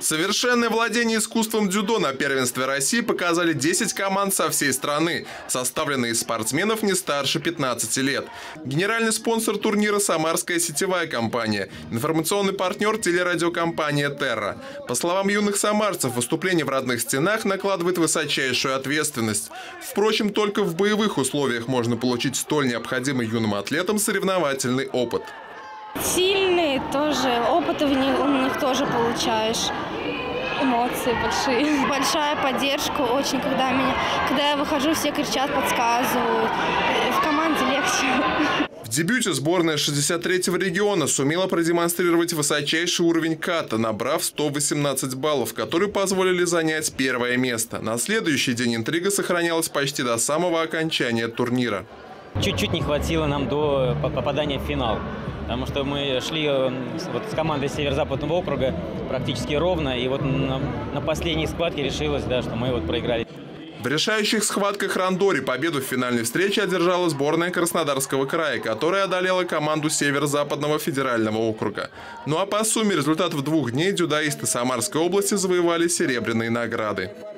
Совершенное владение искусством дзюдо на первенстве России показали 10 команд со всей страны, составленные из спортсменов не старше 15 лет. Генеральный спонсор турнира – самарская сетевая компания, информационный партнер – телерадиокомпания «Терра». По словам юных самарцев, выступление в родных стенах накладывает высочайшую ответственность. Впрочем, только в боевых условиях можно получить столь необходимый юным атлетам соревновательный опыт. Сильные тоже, опыт у них тоже получаешь, эмоции большие. Большая поддержка очень, когда я выхожу, все кричат, подсказывают. В команде легче. В дебюте сборная 63-го региона сумела продемонстрировать высочайший уровень ката, набрав 118 баллов, которые позволили занять первое место. На следующий день интрига сохранялась почти до самого окончания турнира. Чуть-чуть не хватило нам до попадания в финал, потому что мы шли с командой Северо-Западного округа практически ровно, и вот на последней схватке решилось, что мы проиграли. В решающих схватках рандори победу в финальной встрече одержала сборная Краснодарского края, которая одолела команду Северо-Западного федерального округа. Ну а по сумме результатов 2 дней дзюдоисты Самарской области завоевали серебряные награды.